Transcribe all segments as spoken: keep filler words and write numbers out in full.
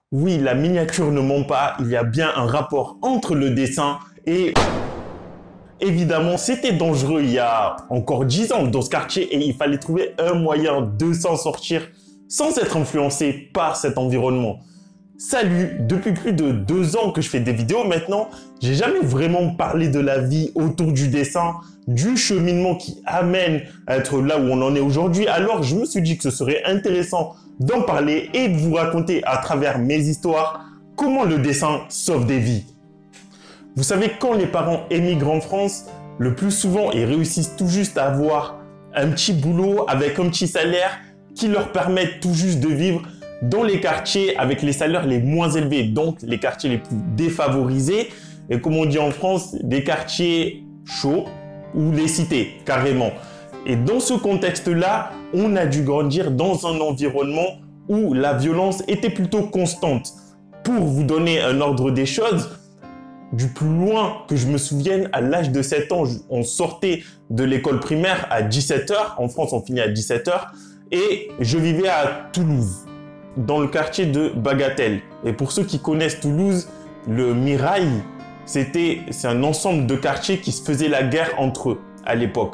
Oui, la miniature ne ment pas, il y a bien un rapport entre le dessin et... Évidemment, c'était dangereux il y a encore dix ans dans ce quartier et il fallait trouver un moyen de s'en sortir sans être influencé par cet environnement. Salut, depuis plus de deux ans que je fais des vidéos maintenant, j'ai jamais vraiment parlé de la vie autour du dessin, du cheminement qui amène à être là où on en est aujourd'hui. Alors je me suis dit que ce serait intéressant d'en parler et de vous raconter à travers mes histoires comment le dessin sauve des vies. Vous savez, quand les parents émigrent en France, le plus souvent ils réussissent tout juste à avoir un petit boulot avec un petit salaire qui leur permet tout juste de vivre dans les quartiers avec les salaires les moins élevés, donc les quartiers les plus défavorisés, et comme on dit en France, des quartiers chauds ou les cités, carrément. Et dans ce contexte-là, on a dû grandir dans un environnement où la violence était plutôt constante. Pour vous donner un ordre des choses, du plus loin que je me souvienne, à l'âge de sept ans, on sortait de l'école primaire à dix-sept heures, en France on finit à dix-sept heures, et je vivais à Toulouse, dans le quartier de Bagatelle. Et pour ceux qui connaissent Toulouse, le Mirail, c'était, c'est un ensemble de quartiers qui se faisaient la guerre entre eux à l'époque.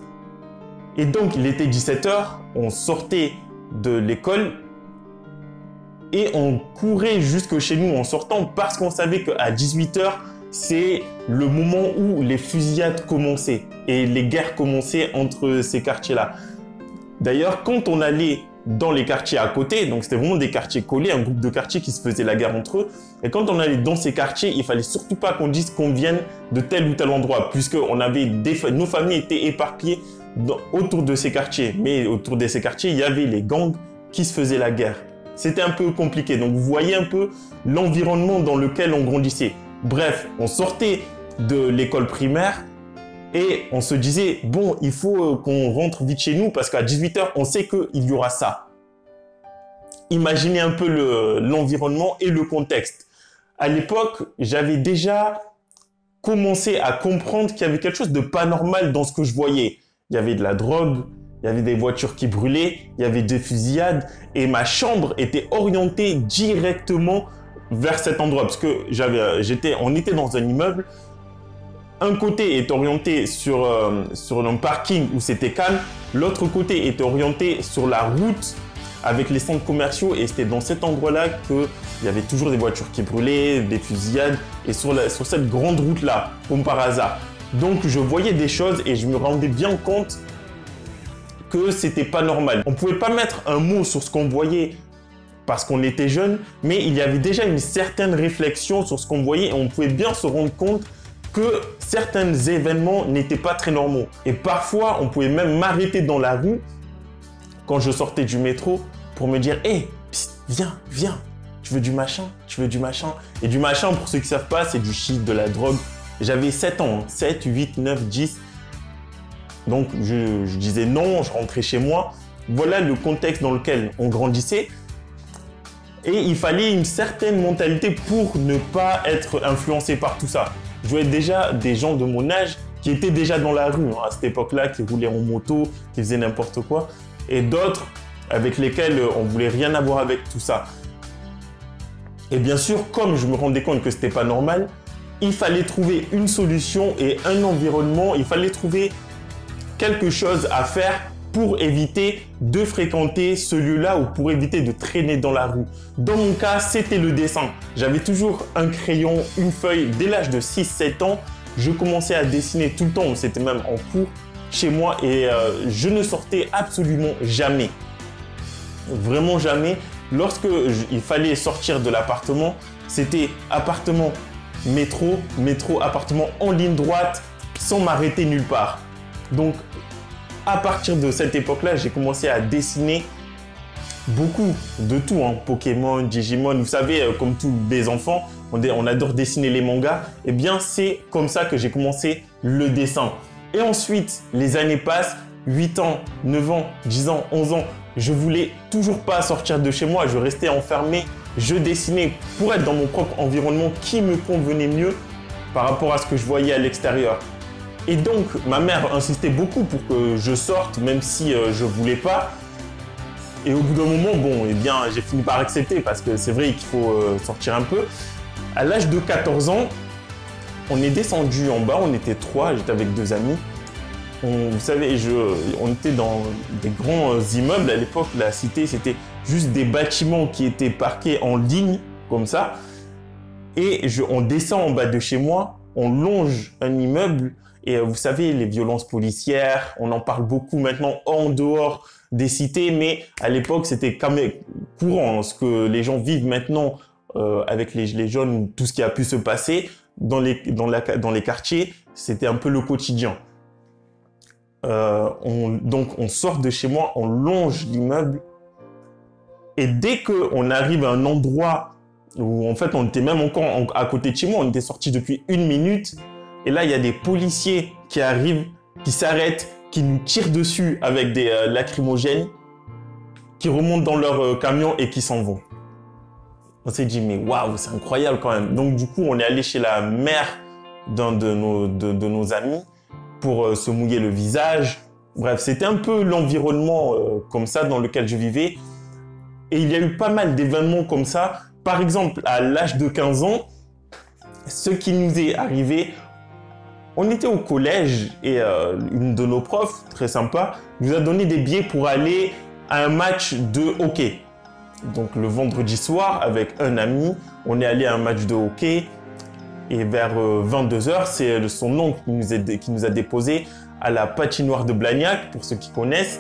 Et donc, il était dix-sept heures, on sortait de l'école et on courait jusque chez nous en sortant parce qu'on savait qu'à dix-huit heures, c'est le moment où les fusillades commençaient et les guerres commençaient entre ces quartiers-là. D'ailleurs, quand on allait dans les quartiers à côté, donc c'était vraiment des quartiers collés, un groupe de quartiers qui se faisaient la guerre entre eux. Et quand on allait dans ces quartiers, il fallait surtout pas qu'on dise qu'on vienne de tel ou tel endroit, puisque on avait des, nos familles étaient éparpillées dans, autour de ces quartiers. Mais autour de ces quartiers, il y avait les gangs qui se faisaient la guerre. C'était un peu compliqué. Donc vous voyez un peu l'environnement dans lequel on grandissait. Bref, on sortait de l'école primaire et on se disait, bon, il faut qu'on rentre vite chez nous parce qu'à dix-huit heures, on sait qu'il y aura ça. Imaginez un peu le, l'environnement et le contexte. À l'époque, j'avais déjà commencé à comprendre qu'il y avait quelque chose de pas normal dans ce que je voyais. Il y avait de la drogue, il y avait des voitures qui brûlaient, il y avait des fusillades et ma chambre était orientée directement vers cet endroit parce que j'avais, j'étais, on était dans un immeuble. Un côté est orienté sur, euh, sur un parking où c'était calme, l'autre côté était orienté sur la route avec les centres commerciaux et c'était dans cet endroit-là qu'il y avait toujours des voitures qui brûlaient, des fusillades et sur, la, sur cette grande route-là, comme par hasard. Donc je voyais des choses et je me rendais bien compte que c'était pas normal. On pouvait pas mettre un mot sur ce qu'on voyait parce qu'on était jeune, mais il y avait déjà une certaine réflexion sur ce qu'on voyait et on pouvait bien se rendre compte que certains événements n'étaient pas très normaux. Et parfois, on pouvait même m'arrêter dans la rue quand je sortais du métro pour me dire « Hé, hey, viens, viens, tu veux du machin, tu veux du machin ?» Et du machin, pour ceux qui ne savent pas, c'est du shit, de la drogue. J'avais sept ans, sept, huit, neuf, dix. Donc, je, je disais non, je rentrais chez moi. Voilà le contexte dans lequel on grandissait. Et il fallait une certaine mentalité pour ne pas être influencé par tout ça. Je voyais déjà des gens de mon âge qui étaient déjà dans la rue hein, à cette époque-là, qui roulaient en moto, qui faisaient n'importe quoi, et d'autres avec lesquels on voulait rien avoir avec tout ça. Et bien sûr, comme je me rendais compte que c'était pas normal, il fallait trouver une solution et un environnement, il fallait trouver quelque chose à faire pour éviter de fréquenter ce lieu-là ou pour éviter de traîner dans la rue. Dans mon cas, c'était le dessin. J'avais toujours un crayon, une feuille. Dès l'âge de six sept ans, je commençais à dessiner tout le temps. C'était même en cours chez moi et euh, je ne sortais absolument jamais. Vraiment jamais. Lorsque je, il fallait sortir de l'appartement, c'était appartement, métro, métro, appartement en ligne droite, sans m'arrêter nulle part. Donc, à partir de cette époque-là, j'ai commencé à dessiner beaucoup de tout. Hein. Pokémon, Digimon, vous savez, euh, comme tous les enfants, on, on adore dessiner les mangas. Eh bien, c'est comme ça que j'ai commencé le dessin. Et ensuite, les années passent, huit ans, neuf ans, dix ans, onze ans. Je voulais toujours pas sortir de chez moi. Je restais enfermé. Je dessinais pour être dans mon propre environnement qui me convenait mieux par rapport à ce que je voyais à l'extérieur. Et donc, ma mère insistait beaucoup pour que je sorte, même si euh, je ne voulais pas. Et au bout d'un moment, bon, eh bien, j'ai fini par accepter parce que c'est vrai qu'il faut euh, sortir un peu. À l'âge de quatorze ans, on est descendu en bas, on était trois, j'étais avec deux amis. On, vous savez, je, on était dans des grands immeubles à l'époque, la cité, c'était juste des bâtiments qui étaient parqués en ligne, comme ça. Et je, on descend en bas de chez moi, on longe un immeuble. Et vous savez, les violences policières, on en parle beaucoup maintenant en dehors des cités, mais à l'époque, c'était quand même courant. Ce que les gens vivent maintenant euh, avec les, les jeunes, tout ce qui a pu se passer dans les, dans la, dans les quartiers, c'était un peu le quotidien. Euh, on, donc, on sort de chez moi, on longe l'immeuble. Et dès qu'on arrive à un endroit où, en fait, on était même encore à côté de chez moi, on était sorti depuis une minute. Et là, il y a des policiers qui arrivent, qui s'arrêtent, qui nous tirent dessus avec des euh, lacrymogènes, qui remontent dans leur euh, camion et qui s'en vont. On s'est dit, mais waouh, c'est incroyable quand même. Donc, du coup, on est allé chez la mère d'un de nos, de, de nos amis pour euh, se mouiller le visage. Bref, c'était un peu l'environnement euh, comme ça dans lequel je vivais. Et il y a eu pas mal d'événements comme ça. Par exemple, à l'âge de quinze ans, ce qui nous est arrivé, on était au collège et euh, une de nos profs, très sympa, nous a donné des billets pour aller à un match de hockey. Donc le vendredi soir, avec un ami, on est allé à un match de hockey et vers euh, vingt-deux heures, c'est son oncle qui nous, est, qui nous a déposé à la patinoire de Blagnac, pour ceux qui connaissent.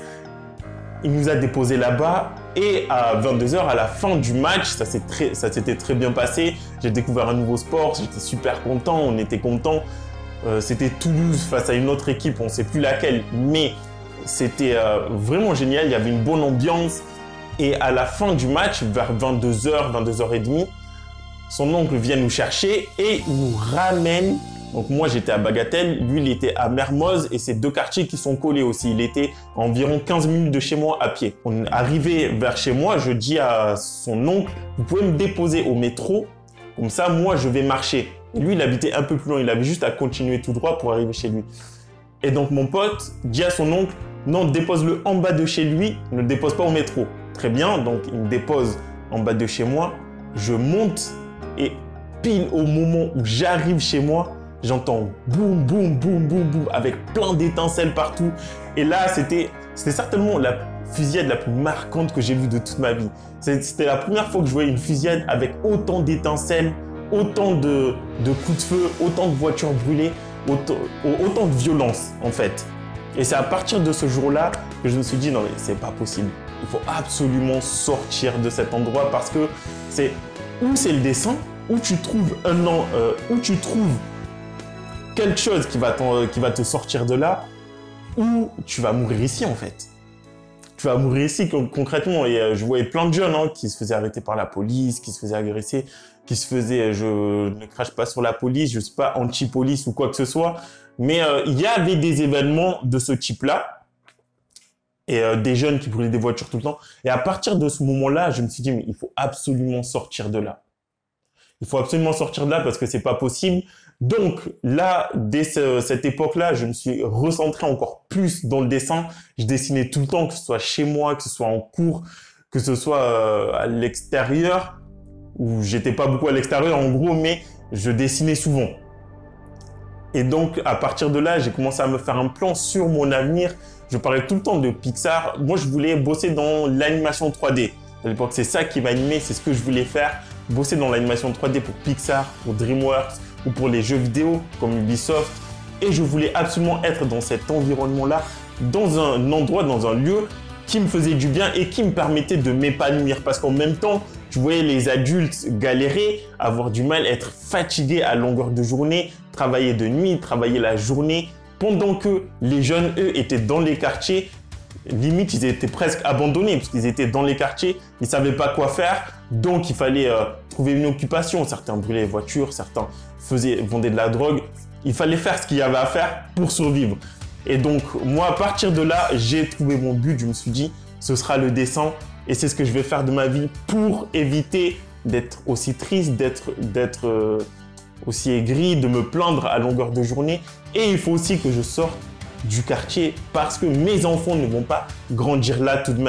Il nous a déposé là-bas et à vingt-deux heures, à la fin du match, ça s'était très bien passé. J'ai découvert un nouveau sport, j'étais super content, on était contents. Euh, c'était Toulouse face à une autre équipe, on ne sait plus laquelle, mais c'était euh, vraiment génial, il y avait une bonne ambiance. Et à la fin du match, vers vingt-deux heures, vingt-deux heures trente, son oncle vient nous chercher et nous ramène. Donc moi, j'étais à Bagatelle, lui, il était à Mermoz et c'est deux quartiers qui sont collés aussi. Il était à environ quinze minutes de chez moi à pied. On est arrivé vers chez moi, je dis à son oncle, vous pouvez me déposer au métro, comme ça, moi, je vais marcher. Et lui, il habitait un peu plus loin, il avait juste à continuer tout droit pour arriver chez lui. Et donc, mon pote dit à son oncle, non, dépose-le en bas de chez lui, ne le dépose pas au métro. Très bien, donc il me dépose en bas de chez moi, je monte et pile au moment où j'arrive chez moi, j'entends boum, boum, boum, boum, boum, avec plein d'étincelles partout. Et là, c'était certainement la fusillade la plus marquante que j'ai vue de toute ma vie. C'était la première fois que je voyais une fusillade avec autant d'étincelles, autant de, de coups de feu, autant de voitures brûlées, autant, autant de violence en fait. Et c'est à partir de ce jour-là que je me suis dit non mais c'est pas possible. Il faut absolument sortir de cet endroit parce que c'est où c'est le dessin, où tu trouves un an, euh, où tu trouves quelque chose qui va, qui va te sortir de là, ou tu vas mourir ici en fait. Tu vas mourir ici concrètement. Et euh, je voyais plein de jeunes hein, qui se faisaient arrêter par la police, qui se faisaient agresser, qui se faisaient, je ne crache pas sur la police, je ne suis pas anti-police ou quoi que ce soit, mais euh, il y avait des événements de ce type-là, et euh, des jeunes qui brûlaient des voitures tout le temps. Et à partir de ce moment-là, je me suis dit, mais il faut absolument sortir de là. Il faut absolument sortir de là parce que c'est pas possible. Donc là, dès ce, cette époque-là, je me suis recentré encore plus dans le dessin. Je dessinais tout le temps, que ce soit chez moi, que ce soit en cours, que ce soit euh, à l'extérieur, où j'étais pas beaucoup à l'extérieur en gros, mais je dessinais souvent. Et donc, à partir de là, j'ai commencé à me faire un plan sur mon avenir. Je parlais tout le temps de Pixar. Moi, je voulais bosser dans l'animation trois D. À l'époque, c'est ça qui m'animait, c'est ce que je voulais faire. Bosser dans l'animation trois D pour Pixar, pour DreamWorks ou pour les jeux vidéo comme Ubisoft. Et je voulais absolument être dans cet environnement-là, dans un endroit, dans un lieu qui me faisait du bien et qui me permettait de m'épanouir. Parce qu'en même temps, tu voyais les adultes galérer, avoir du mal, être fatigués à longueur de journée, travailler de nuit, travailler la journée, pendant que les jeunes, eux, étaient dans les quartiers. Limite, ils étaient presque abandonnés parce qu'ils étaient dans les quartiers, ils ne savaient pas quoi faire, donc il fallait euh, trouver une occupation. Certains brûlaient les voitures, certains faisaient, vendaient de la drogue. Il fallait faire ce qu'il y avait à faire pour survivre. Et donc, moi, à partir de là, j'ai trouvé mon but. Je me suis dit, ce sera le dessin et c'est ce que je vais faire de ma vie pour éviter d'être aussi triste, d'être d'être euh, aussi aigri, de me plaindre à longueur de journée. Et il faut aussi que je sorte du quartier parce que mes enfants ne vont pas grandir là tout de même.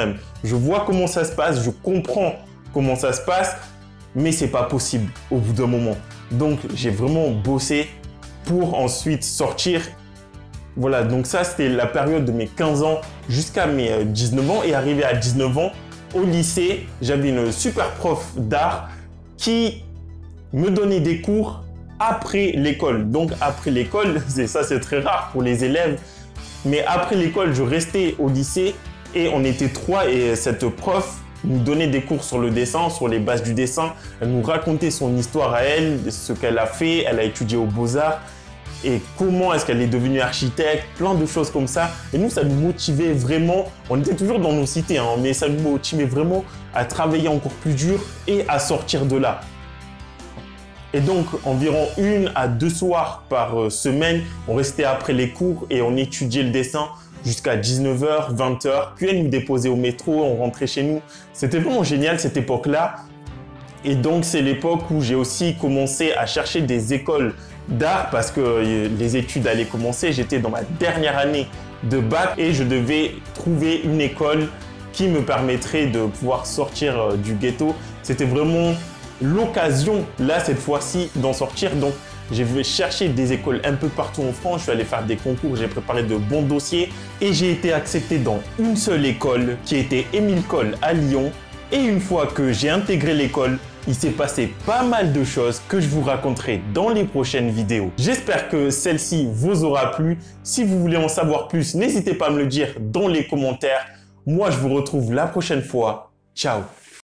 Je vois comment ça se passe, je comprends comment ça se passe, mais c'est pas possible au bout d'un moment. Donc, j'ai vraiment bossé pour ensuite sortir. Voilà, donc ça, c'était la période de mes quinze ans jusqu'à mes dix-neuf ans. Et arrivé à dix-neuf ans, au lycée, j'avais une super prof d'art qui me donnait des cours après l'école. Donc, après l'école, c'est ça, c'est très rare pour les élèves. Mais après l'école, je restais au lycée et on était trois et cette prof nous donnait des cours sur le dessin, sur les bases du dessin. Elle nous racontait son histoire à elle, ce qu'elle a fait. Elle a étudié aux Beaux-Arts. Et comment est-ce qu'elle est devenue architecte, plein de choses comme ça. Et nous, ça nous motivait vraiment, on était toujours dans nos cités, hein, mais ça nous motivait vraiment à travailler encore plus dur et à sortir de là. Et donc, environ une à deux soirs par euh, semaine, on restait après les cours et on étudiait le dessin jusqu'à dix-neuf heures, vingt heures. Puis elle nous déposait au métro, on rentrait chez nous. C'était vraiment génial cette époque-là. Et donc, c'est l'époque où j'ai aussi commencé à chercher des écoles d'art parce que les études allaient commencer. J'étais dans ma dernière année de bac et je devais trouver une école qui me permettrait de pouvoir sortir du ghetto. C'était vraiment l'occasion, là, cette fois-ci, d'en sortir. Donc, j'ai cherché des écoles un peu partout en France. Je suis allé faire des concours, j'ai préparé de bons dossiers et j'ai été accepté dans une seule école qui était Émile Coll à Lyon. Et une fois que j'ai intégré l'école, il s'est passé pas mal de choses que je vous raconterai dans les prochaines vidéos. J'espère que celle-ci vous aura plu. Si vous voulez en savoir plus, n'hésitez pas à me le dire dans les commentaires. Moi, je vous retrouve la prochaine fois. Ciao!